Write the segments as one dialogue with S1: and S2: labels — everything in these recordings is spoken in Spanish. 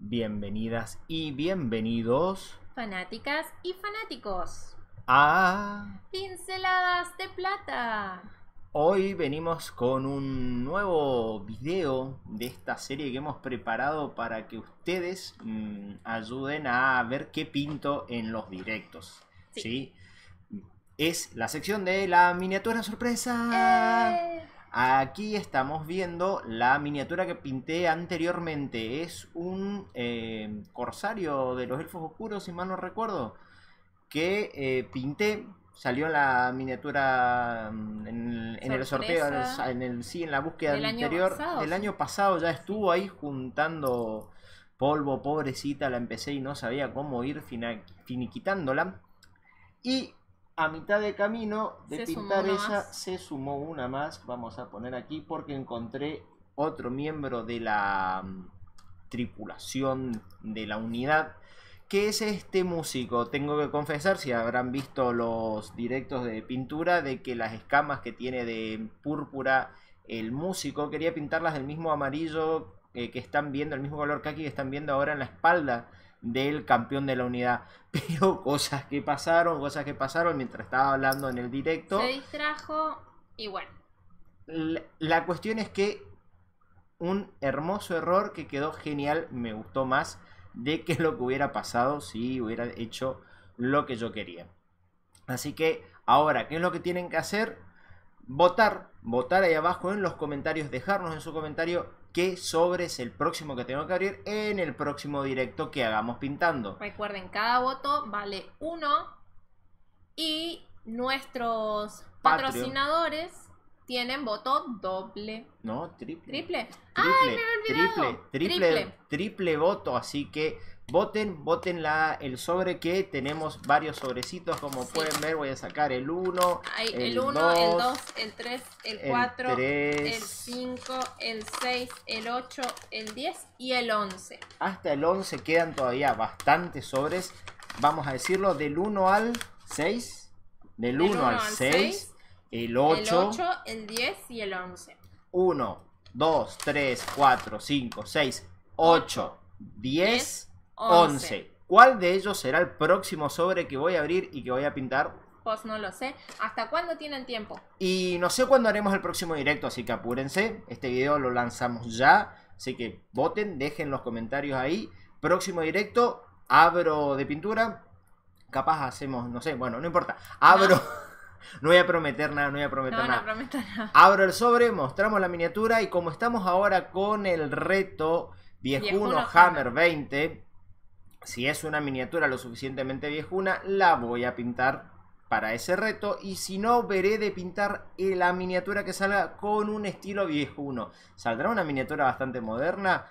S1: Bienvenidas y bienvenidos
S2: Fanáticas y fanáticos.
S1: a...
S2: Pinceladas de plata.
S1: Hoy venimos con un nuevo video de esta serie que hemos preparado para que ustedes ayuden a ver qué pinto en los directos. ¿Sí? Es la sección de la miniatura sorpresa. Aquí estamos viendo la miniatura que pinté anteriormente. Es un corsario de los elfos oscuros, si mal no recuerdo, que pinté. Salió en la miniatura en el sorteo, en la búsqueda anterior del año pasado. Ya estuvo ahí juntando polvo, pobrecita, la empecé y no sabía cómo ir finiquitándola. Y a mitad de camino de pintar ella se sumó una más. Vamos a poner aquí porque encontré otro miembro de la tripulación de la unidad, que es este músico. Tengo que confesar, si habrán visto los directos de pintura, de que las escamas que tiene de púrpura el músico, quería pintarlas del mismo amarillo que están viendo, el mismo color kaki que están viendo ahora en la espalda del campeón de la unidad. Pero cosas que pasaron mientras estaba hablando en el directo.
S2: Se distrajo y bueno.
S1: La cuestión es que un hermoso error que quedó genial, me gustó más de que lo que hubiera pasado si hubiera hecho lo que yo quería. Así que ahora, ¿qué es lo que tienen que hacer? Votar ahí abajo en los comentarios, dejarnos en su comentario qué sobre es el próximo que tengo que abrir en el próximo directo que hagamos pintando.
S2: Recuerden, cada voto vale 1 y nuestros patrocinadores tienen voto doble.
S1: No, triple.
S2: ¿Triple? ¡Ay, me había olvidado!
S1: Triple voto, así que voten el sobre, que tenemos varios sobrecitos, como pueden ver. Voy a sacar el 1,
S2: el 1, el 2, el 3, el 4, el 5, el 6, el 8, el 10 y el 11.
S1: Hasta el 11 quedan todavía bastantes sobres. Vamos a decirlo, del 1 al 6. Del 1 al 6. El 8,
S2: el 10 y el 11.
S1: 1, 2, 3, 4, 5, 6, 8, 10, 11. ¿Cuál de ellos será el próximo sobre que voy a abrir y que voy a pintar?
S2: Pues no lo sé. ¿Hasta cuándo tienen tiempo?
S1: Y no sé cuándo haremos el próximo directo, así que apúrense. Este video lo lanzamos ya, así que voten, dejen los comentarios ahí. Próximo directo, abro de pintura. Capaz hacemos, no sé, bueno, no importa. Abro... No voy a prometer nada, no prometo nada. Abro el sobre, mostramos la miniatura y como estamos ahora con el reto viejuno Hammer 20, si es una miniatura lo suficientemente viejuna, la voy a pintar para ese reto. Y si no, veré de pintar la miniatura que salga con un estilo viejuno. ¿Saldrá una miniatura bastante moderna?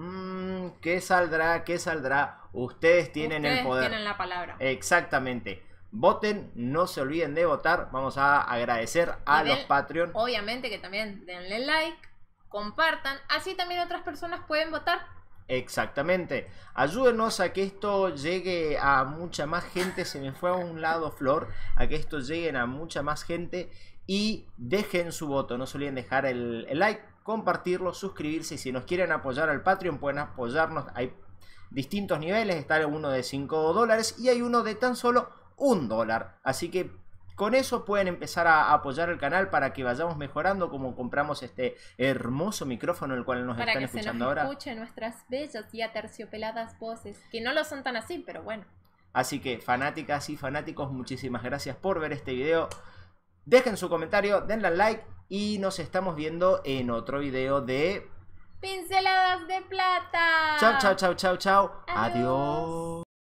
S1: ¿Qué saldrá? ¿Qué saldrá? Ustedes tienen el poder.
S2: Tienen la palabra.
S1: Exactamente. Voten, no se olviden de votar. Vamos a agradecer a los Patreon.
S2: Obviamente que también denle like, compartan, así también otras personas pueden votar.
S1: Exactamente. Ayúdenos a que esto llegue a mucha más gente. Se me fue a un lado Flor. A que esto llegue a mucha más gente. Y dejen su voto. No se olviden dejar el like, compartirlo, suscribirse. Y si nos quieren apoyar al Patreon, pueden apoyarnos. Hay distintos niveles. Está uno de $5 y hay uno de tan solo $1. Así que con eso pueden empezar a apoyar el canal para que vayamos mejorando, como compramos este hermoso micrófono el cual nos están escuchando ahora.
S2: Para que se nos escuchen nuestras bellas y aterciopeladas voces, que no lo son tan así, pero bueno.
S1: Así que fanáticas y fanáticos, muchísimas gracias por ver este video. Dejen su comentario, denle al like y nos estamos viendo en otro video de
S2: Pinceladas de plata.
S1: Chao. Adiós.